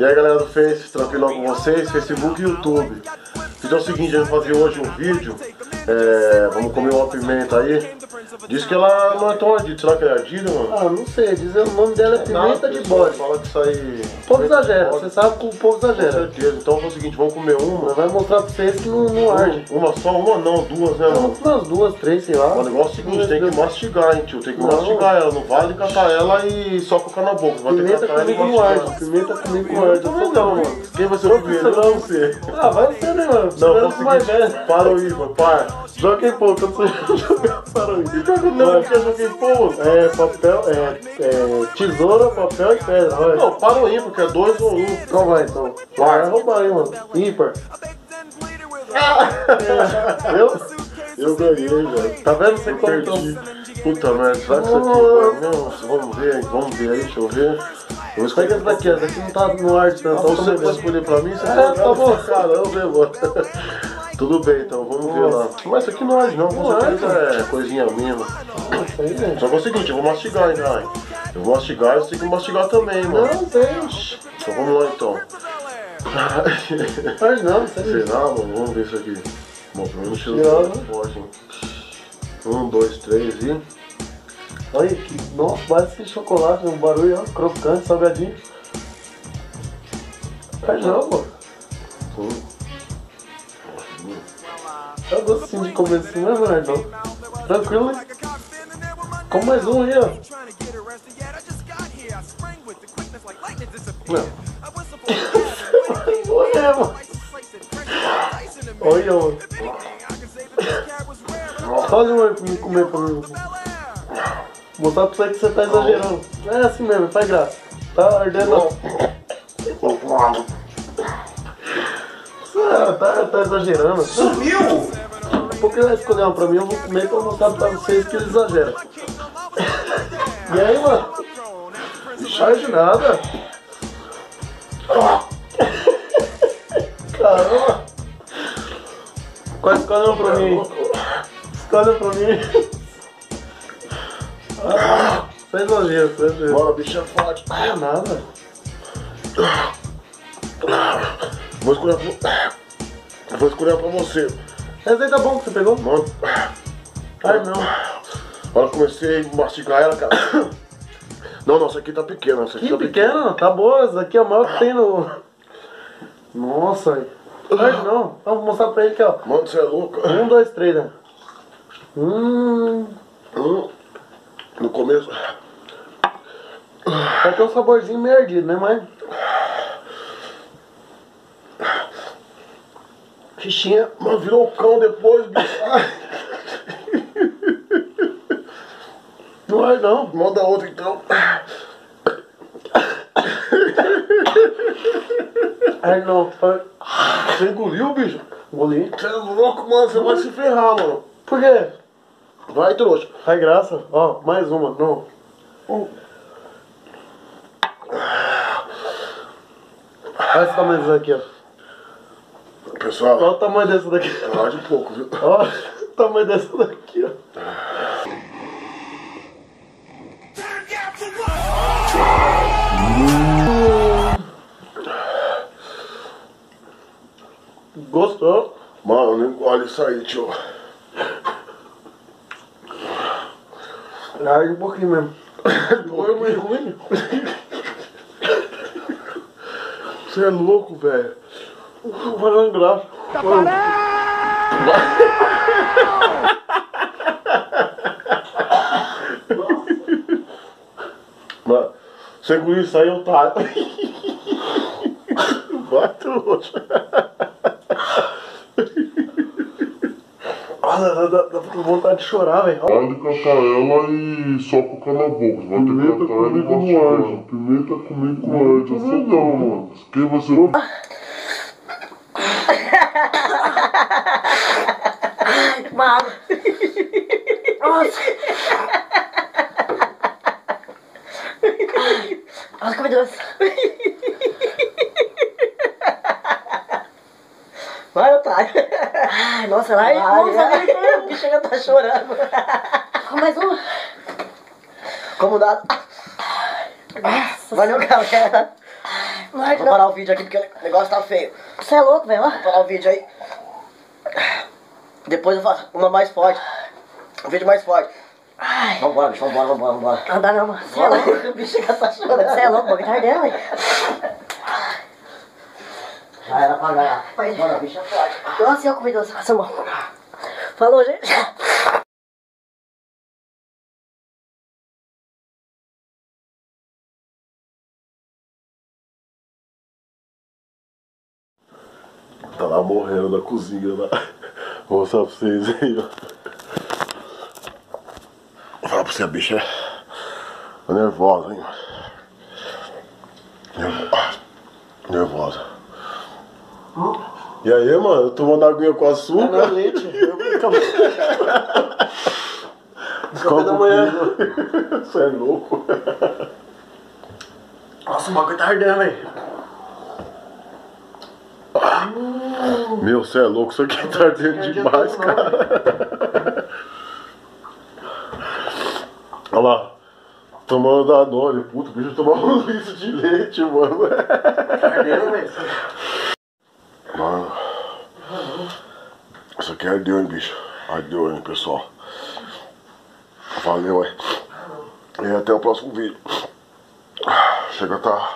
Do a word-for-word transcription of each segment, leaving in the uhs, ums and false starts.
E aí galera do Face, tranquilão com vocês, Facebook e YouTube. Então é o seguinte, a gente vai fazer hoje um vídeo, é, vamos comer uma pimenta aí. Diz que ela não é tão ardida, será que ela é ardida, mano? Ah, não sei, dizer o nome dela é pimenta de bode. Fala que isso aí... O povo exagera, você sabe que o povo exagera. Com certeza, então é o seguinte, vamos comer uma. Vai mostrar pra vocês que não, não arde. Uma só, uma não, duas, né, mano? Umas duas, três, sei lá. O negócio é o seguinte, tem que mastigar, hein, tio, tem que não. mastigar ela, não vale catar ela e só colocar na boca. Vai pimenta ter que catar comigo ela e não mastigar. arde, pimenta comigo não arde. Eu também não, mano. Quem vai ser o primeiro? Eu não sei. Ah, vai ser, né, mano? Não, Primeiro consegui. mais velho. Para o Ivan, para. Joguei pouco, eu não sei jogar para o Ivan. Não, porque eu joguei pouco. É, papel, é, é, tesoura, papel e pedra, vai. Não, para o Ivan, porque é dois ou um. Então vai, então. Vai roubar aí, mano. Ímpar. É, eu? Eu ganhei, velho. Tá vendo? Você Eu contou. perdi. Puta merda, será que isso aqui vai mesmo? Vamos ver, vamos ver aí, deixa eu ver. Eu vou Pega escolher essa daqui, essa daqui não tá no ar de tanto. Ah, você vai escolher pra mim? Você É, vai tá bom. Caramba, mano. Tudo bem, então, vamos ver lá. Mas isso aqui não arde não, com Não certeza é coisinha mínima. Isso aí, gente. Só que é o seguinte, eu vou mastigar, hein, cara. Eu vou mastigar e você tem que mastigar também, mano. Não, sei. Então vamos lá, então. Mas não, sei. Será, mano? Vamos ver isso aqui. Bom, pelo menos cheiro Tirando. tá forte, hein. Um, dois, três e... Olha que, nossa, parece chocolate, um barulho, ó, crocante, salgadinho. Mas não, pô. Hum. Eu gosto assim de comer assim, não é verdade, não. Tranquilo, né? Come mais um aí, ó. Não. Vai morrer, mano. Olha, mano. Faz um aí pra mim comer pra mim. Vou mostrar pra você que você tá exagerando. É assim mesmo, faz graça. Tá ardendo. Ah, tá, tá exagerando. Sumiu! Porque ele vai escolher uma pra mim, eu vou comer pra mostrar pra vocês que ele exagera. E aí, mano? Não arde nada. Caramba. Qual escolhe uma pra mim? Escolhe uma pra mim. Ah, você exagera, você exagera. Bora, bicho é forte. Não é nada. Vou escolher pra... Vou escolher pra você. Essa aí tá bom que você pegou? Mano. Ai, não. Agora comecei a mastigar ela, cara. Não, não, essa aqui tá pequena. Essa aqui Que tá pequena, tá boa. Essa aqui é a maior que tem no... Nossa. Ai, não. Vamos mostrar pra ele aqui, ó. Mano, você é louco. Um, dois, três, né? Hum... Hum. No começo... Vai ter um saborzinho meio ardido, né, mãe? Fichinha, mano, virou cão depois, bicho. Não vai não. Manda outra então. Ai, não. Você engoliu, bicho? Engoli. Você é louco, mano, você vai se ferrar, mano. Por quê? Vai, trouxa. Faz graça. Ó, mais uma. Não. Hum. Olha esse tamanho dessa daqui, ó. Pessoal, Olha o tamanho dessa daqui. arde um pouco, viu? Olha o tamanho dessa daqui, ó. Gostou? Mano, não engole isso aí, tio. Arde um pouquinho mesmo. Foi meio ruim. Você é louco, velho. Fazendo graça. Tá parado! Mano, você engoliu isso aí, eu tá. Vai, trouxa. Olha, dá, dá, dá com vontade de chorar, velho. Pode catar ela e só colocar na boca. Vai ter que catar ela e mastigar. Pimenta comigo com arde. Eu sou não, mano. Quem você não... Uma água. Nossa. Nossa, como é doce. Vai, otário. Ai, nossa, lá. Nossa, o bicho já tá chorando. Com mais uma. Como dá. Nossa, valeu, galera. Não arde Vou não. parar o vídeo aqui porque o negócio tá feio. Você é louco, velho. Vou parar o vídeo aí. Depois eu faço uma mais forte. Um vídeo mais forte. Ai. Vambora, bicho, vambora, vambora, vambora. Não dá não, mano. Você é louco. O bicho já tá chorando. Você é louco, o bagulho tá ardendo, velho. Já era pra ganhar. Pai. Mano, o bicho é forte. Nossa, eu comi doce. Essa mão. Falou, gente. Tá lá morrendo na cozinha lá. Vou mostrar pra vocês aí, ó. Vou falar pra você, a bicha é nervosa, hein? Nervosa. Nervosa. E aí, mano? Tomando aguinha com açúcar? Não é leite. Café da manhã. Você é louco. Nossa, o bagulho tá ardendo, velho. Meu, você é louco, isso aqui tá ardendo demais, cara. Olha lá, tomando Danone, puta, o bicho tomou um litro de leite, mano. Tá ardendo, velho. Mano, isso aqui ardeu, hein, bicho. Ardeu, hein, pessoal. Valeu, hein. E até o próximo vídeo. Chega a tá...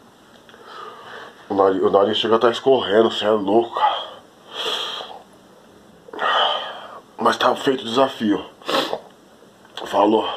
O nariz, o nariz chega a estar escorrendo, você é louco, cara. Mas tá feito o desafio. Falou.